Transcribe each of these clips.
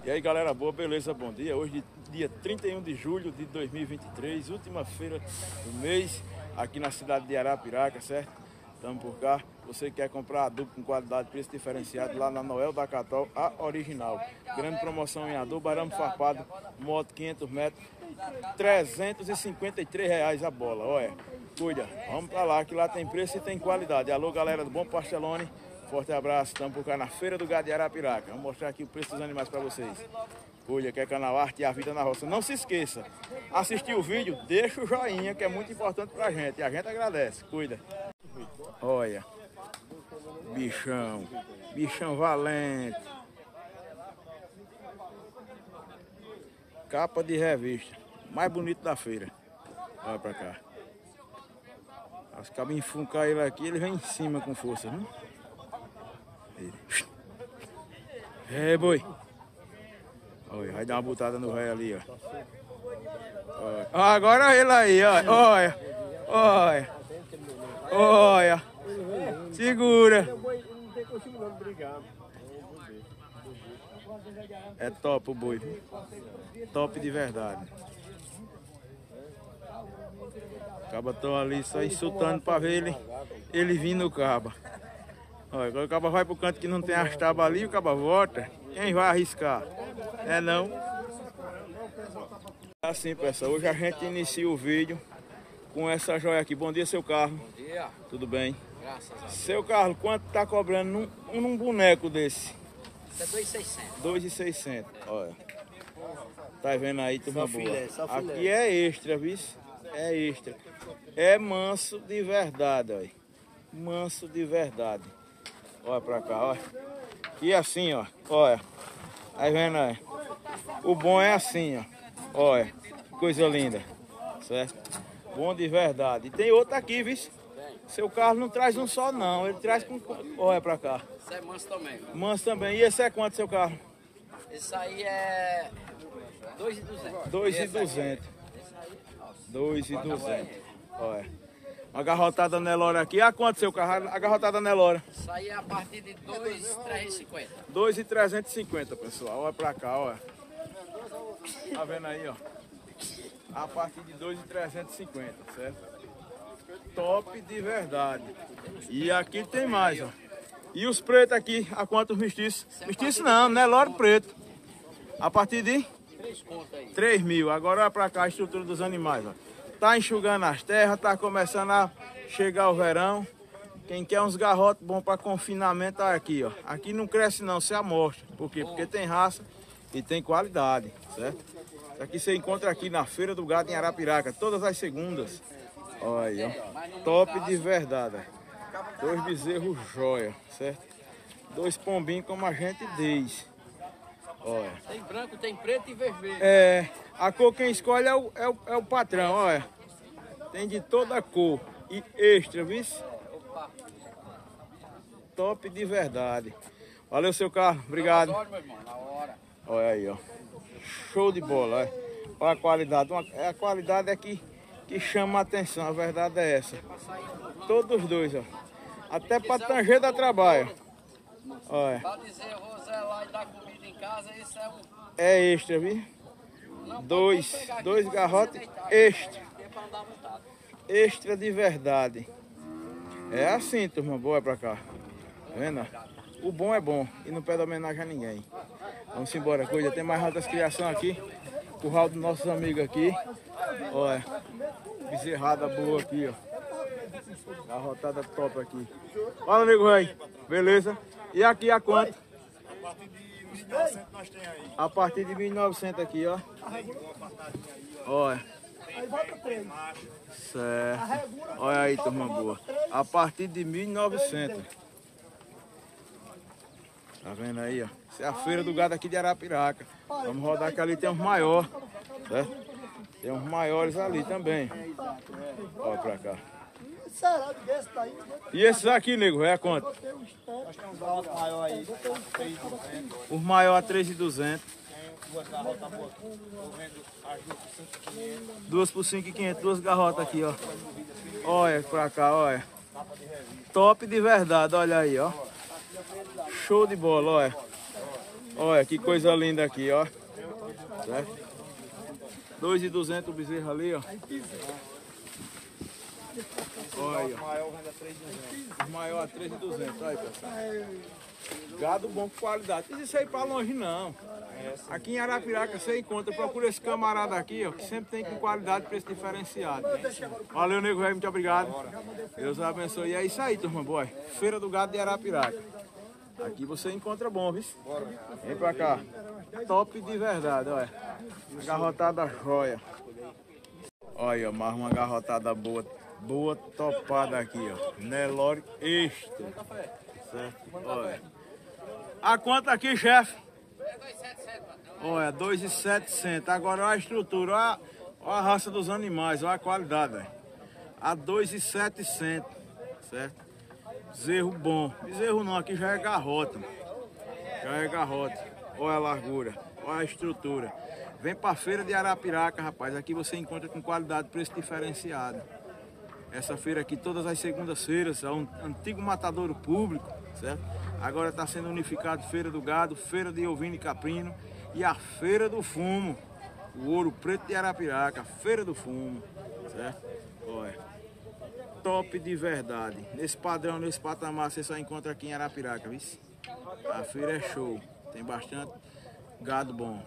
E aí galera boa, beleza? Bom dia. Hoje dia 31 de julho de 2023, última feira do mês, aqui na cidade de Arapiraca, certo? Estamos por cá. Você quer comprar adubo com qualidade e preço diferenciado lá na Noel da Catol, a original. Grande promoção em adubo, arame farpado, moto 500 metros, R$353 a bola, olha. Cuida, vamos pra lá que lá tem preço e tem qualidade. Alô galera do Bom Pastelone, forte abraço, estamos por cá na Feira do Gado de Arapiraca. Vamos mostrar aqui o preço dos animais para vocês. Cuida, que é canal Arte e a Vida na Roça. Não se esqueça, assistir o vídeo, deixa o joinha que é muito importante pra gente e a gente agradece. Cuida. Olha, bichão, bichão valente. Capa de revista, mais bonito da feira. Olha pra cá. Os cabos enfuncar ele aqui, ele vem em cima com força, viu? É, boi. Olha, vai dar uma botada no ré ali, ó. Olha. Agora ele aí, ó. Olha. Olha. Olha. Segura. É top o boi. Top de verdade. Os cabas estão ali só insultando para ver ele vir no caba. Olha, agora o caba vai pro canto que não tem as tábuas ali, o caba volta. Quem vai arriscar? É não? Assim, pessoal, hoje a gente inicia o vídeo com essa joia aqui. Bom dia, seu Carlos. Bom dia. Tudo bem? Graças a Deus. Seu Carlos, quanto tá cobrando num boneco desse? Isso é 2.600. 2.600. Olha. Tá vendo aí, turma boa? Filé, só filé. Aqui é extra, viu? É extra. É manso de verdade, olha. Manso de verdade. Olha pra cá, olha. E assim, ó. Olha. Tá vendo aí? O bom é assim, ó. Olha. Coisa linda. Certo? Bom de verdade. E tem outro aqui, viu? Seu Carlos não traz um só, não. Ele traz com... Olha pra cá. Isso é manso também. Manso também. E esse é quanto, seu Carlos? Esse aí é 2.200. 2.200. 2.200. Olha. Uma garrotada Nelora aqui. A quanto, seu carro? A garrotada Nelora? Isso aí é a partir de 2.350. 2.350, pessoal. Olha pra cá, olha. Tá vendo aí, ó? A partir de 2.350, certo? Top de verdade. E aqui tem mais, ó. E os pretos aqui, a quanto os mestiços? Mestiço não, Nelore preto. A partir de 3 contas aí. 3 mil. Agora olha pra cá a estrutura dos animais, ó. Tá enxugando as terras, tá começando a chegar o verão. Quem quer uns garrotes bons para confinamento tá aqui, ó. Aqui não cresce não, se amostra. Por quê? Porque tem raça e tem qualidade, certo? Isso aqui você encontra aqui na Feira do Gado em Arapiraca, todas as segundas. Olha, ó. Top de verdade. Ó. 2 bezerros joia, certo? 2 pombinhos como a gente diz. Olha. Tem branco, tem preto e vermelho. É, a cor quem escolhe é o patrão, olha. Tem de toda a cor. E extra, viu? Top de verdade. Valeu, seu Carlos. Obrigado. Meu irmão, na hora. Olha aí, ó. Show de bola, olha. Olha a qualidade. A qualidade é que chama a atenção, a verdade é essa. Todos os dois, ó. Até para tanger dá trabalho. Olha. Pra dizer, eu vou zelar e dar comida em casa, isso é um... É extra, viu? Dois garrotes extra. Extra de verdade. É assim, turma. Boa pra cá. Tá vendo? O bom é bom e não pede homenagem a ninguém. Vamos embora, coisa. Tem mais outras criações aqui. Curral dos nossos amigos aqui. Olha. Bezerrada boa aqui, ó. Garrotada top aqui. Fala, amigo rei. Beleza? E aqui a quanto? A partir de 1.900 nós tem aí. A partir de 1.900 aqui, ó. Olha. Certo. Olha aí, turma boa. A partir de 1.900. Tá vendo aí, ó? Essa é a Feira do Gado aqui de Arapiraca. Vamos rodar que ali tem uns maiores. Certo? Tem uns maiores ali também. Olha pra cá. E esses aqui, nego, é a quanto? Nós temos uns garrotes maiores aí, 3.200. Os maiores a 3.200. Duas garrotas boas. Eu vendo as Duas duas por 5.500. por 5.500, 2 garrotas aqui, ó. Olha pra cá, olha. Top de verdade, olha aí, ó. Show de bola, olha. Olha que coisa linda aqui, ó. Certo? 2.200 o bezerro ali, ó. Olha. Os maior a 3.200, olha pessoal. Gado bom com qualidade. Não precisa ir pra longe não. Aqui em Arapiraca você encontra, procura esse camarada aqui, ó, que sempre tem com qualidade, preço diferenciado. Valeu, nego velho, muito obrigado. Deus abençoe. E é isso aí, turma boa. Feira do Gado de Arapiraca. Aqui você encontra bom, viu? Vem pra cá. Top de verdade, olha. Uma garrotada joia. Olha, mais uma garrotada boa. Boa topada aqui, ó. Nelore extra. Certo? Olha. A conta aqui, chefe? Olha, 2.700. Agora olha a estrutura, olha a raça dos animais, olha a qualidade, velho. A 2.700, certo? Bezerro bom. Bezerro não, aqui já é garrota. Já é garrota. Olha a largura, olha a estrutura. Vem pra feira de Arapiraca, rapaz. Aqui você encontra com qualidade, preço diferenciado. Essa feira aqui, todas as segundas-feiras, é um antigo matadouro público, certo? Agora está sendo unificado Feira do Gado, Feira de Ovino e Caprino e a Feira do Fumo. O Ouro Preto de Arapiraca, Feira do Fumo, certo? Olha, top de verdade. Nesse padrão, nesse patamar, você só encontra aqui em Arapiraca, viu? A feira é show, tem bastante gado bom.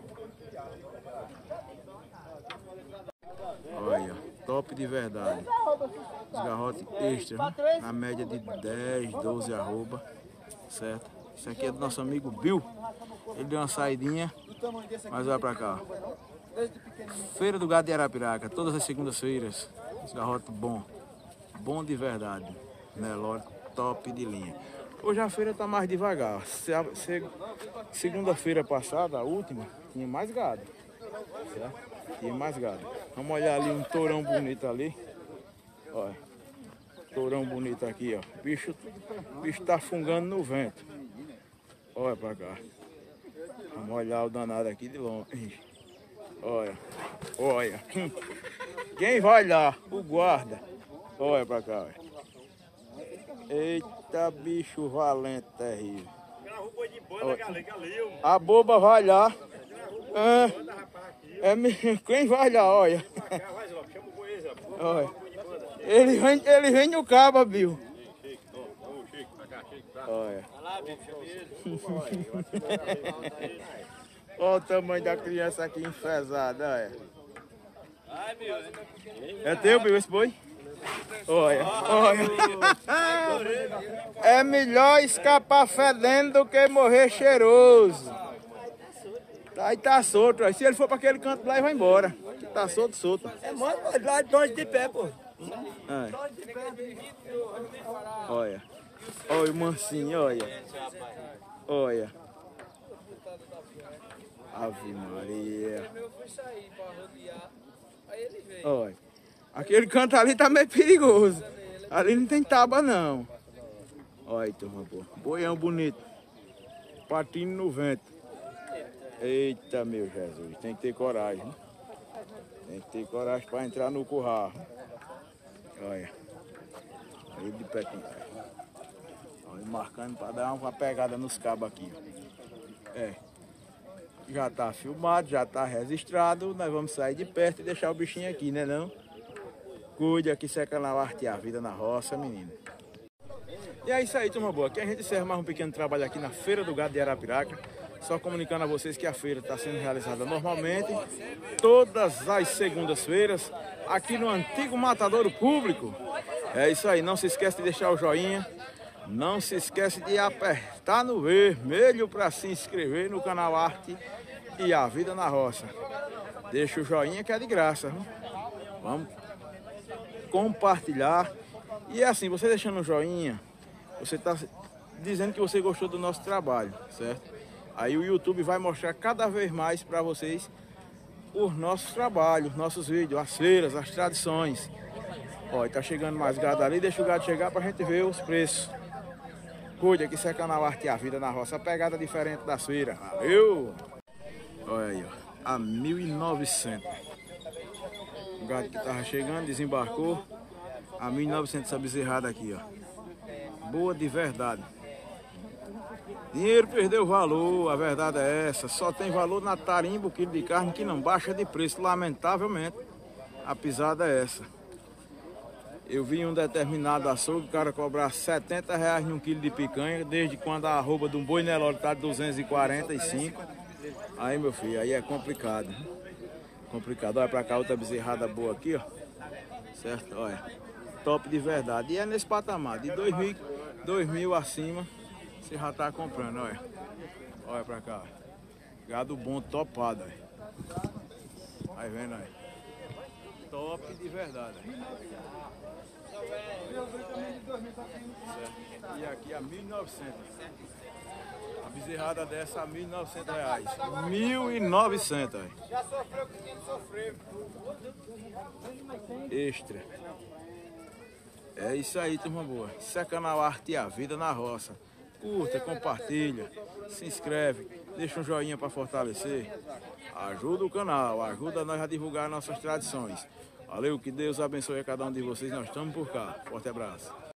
Olha, top de verdade. Os garrotes extras, né? Na média de 10, 12 arroba, certo? Isso aqui é do nosso amigo Bill. Ele deu uma saidinha, mas olha pra cá. Feira do Gado de Arapiraca, todas as segundas-feiras. Os garrotes bom, bom de verdade. Nelore top de linha. Hoje a feira tá mais devagar. Segunda-feira passada, a última, tinha mais gado, certo? Tinha mais gado. Vamos olhar ali um tourão bonito ali. Olha, tourão bonito aqui, ó. O bicho tá fungando no vento. Olha pra cá. Vamos olhar o danado aqui de longe. Olha, olha. Quem vai lá? O guarda. Olha pra cá, olha. Eita, bicho valente, terrível. A boba vai lá. Quem vai lá, olha. Olha. Ele vem no cabo, Bill. Olha. Olha o tamanho da criança aqui enfesada, olha. É teu, Bill, esse boi? Olha, olha. É melhor escapar fedendo do que morrer cheiroso. Aí tá solto, se ele for para aquele canto lá, ele vai embora. Que tá solto. É mais lá de pé, pô. Olha. Olha o mansinho, olha. Olha. Ave Maria. Olha. Aquele canto ali tá meio perigoso. Ali não tem tábua não. Olha, turma boa. Boião bonito. Patinho no vento. Eita, meu Jesus. Tem que ter coragem. Né? Tem que ter coragem para entrar no curral. Olha. Aí de pertinho. Olha, marcando para dar uma pegada nos cabos aqui. É. Já tá filmado, já tá registrado. Nós vamos sair de perto e deixar o bichinho aqui, né não? Cuide aqui, seca na arte a vida na roça, menino. E é isso aí, turma boa. Aqui a gente encerra mais um pequeno trabalho aqui na Feira do Gado de Arapiraca. Só comunicando a vocês que a feira está sendo realizada normalmente, todas as segundas-feiras, aqui no antigo matadouro público. É isso aí, não se esquece de deixar o joinha, não se esquece de apertar no vermelho para se inscrever no canal Arte e a Vida na Roça. Deixa o joinha que é de graça. Viu? Vamos compartilhar. E é assim, você deixando o joinha, você está dizendo que você gostou do nosso trabalho, certo? Aí o YouTube vai mostrar cada vez mais para vocês os nossos trabalhos, nossos vídeos, as feiras, as tradições. Olha, tá chegando mais gado ali, deixa o gado chegar pra gente ver os preços. Cuide, aqui isso é canal Arte e a Vida na Roça, a pegada diferente das feiras. Valeu! Olha aí, ó, a 1.900. O gado que tava chegando, desembarcou. A 1.900 essa bezerrada aqui, ó. Boa de verdade. Dinheiro perdeu valor, a verdade é essa. Só tem valor na tarimba o quilo de carne que não baixa de preço, lamentavelmente. A pisada é essa. Eu vi um determinado açougue, o cara cobrar R$70 num quilo de picanha, desde quando a arroba de um boi Nelore tá de 245. Aí, meu filho, aí é complicado. Complicado. Olha pra cá, outra bezerrada boa aqui, ó. Certo? Olha. Top de verdade. E é nesse patamar, de 2.000 acima, você já tá comprando, olha. Olha pra cá. Gado bom, topado, olha. Aí vendo aí. Top de verdade. Certo. E aqui a 1.900. A bezerrada dessa a R$1.900. 1.900. Já sofreu o que tinha que sofrer. Extra. É isso aí, turma boa. Isso é canal Arte e a Vida na Roça. Curta, compartilha, se inscreve, deixa um joinha para fortalecer. Ajuda o canal, ajuda nós a divulgar nossas tradições. Valeu, que Deus abençoe a cada um de vocês. Nós estamos por cá. Forte abraço.